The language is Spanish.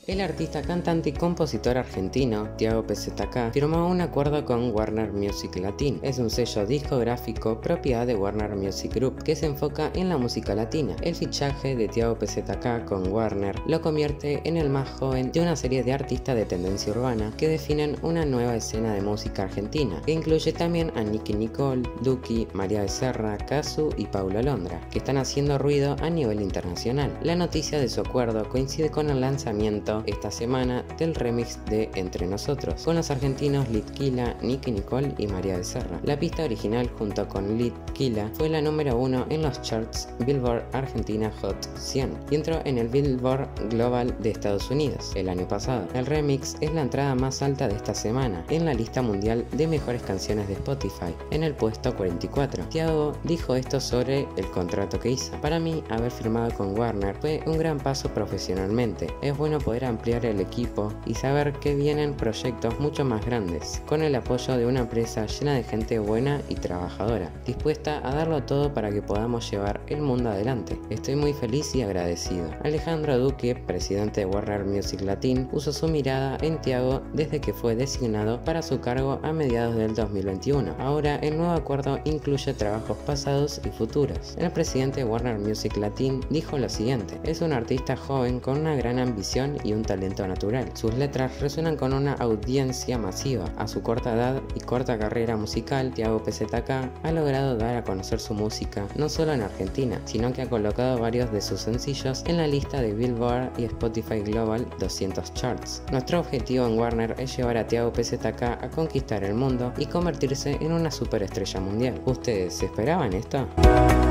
El artista, cantante y compositor argentino Tiago PZK firmó un acuerdo con Warner Music Latin. Es un sello discográfico propiedad de Warner Music Group que se enfoca en la música latina. El fichaje de Tiago PZK con Warner lo convierte en el más joven de una serie de artistas de tendencia urbana que definen una nueva escena de música argentina, que incluye también a Nicki Nicole, Duki, María Becerra, Cazzu y Paulo Londra, que están haciendo ruido a nivel internacional. La noticia de su acuerdo coincide con el lanzamiento esta semana del remix de Entre Nosotros, con los argentinos Litquila, Nicki Nicole y María Becerra. La pista original junto con Litquila fue la número 1 en los charts Billboard Argentina Hot 100 y entró en el Billboard Global de Estados Unidos el año pasado. El remix es la entrada más alta de esta semana en la lista mundial de mejores canciones de Spotify, en el puesto 44. Tiago dijo esto sobre el contrato que hizo: "Para mí, haber firmado con Warner fue un gran paso profesionalmente. Es bueno poder ampliar el equipo y saber que vienen proyectos mucho más grandes, con el apoyo de una empresa llena de gente buena y trabajadora, dispuesta a darlo todo para que podamos llevar el mundo adelante. Estoy muy feliz y agradecido". Alejandro Duque, presidente de Warner Music Latin, puso su mirada en Tiago desde que fue designado para su cargo a mediados del 2021. Ahora el nuevo acuerdo incluye trabajos pasados y futuros. El presidente de Warner Music Latin dijo lo siguiente: "Es un artista joven con una gran ambición y un talento natural. Sus letras resuenan con una audiencia masiva. A su corta edad y corta carrera musical, Tiago PZK ha logrado dar a conocer su música no solo en Argentina, sino que ha colocado varios de sus sencillos en la lista de Billboard y Spotify Global 200 Charts. Nuestro objetivo en Warner es llevar a Tiago PZK a conquistar el mundo y convertirse en una superestrella mundial". ¿Ustedes esperaban esto?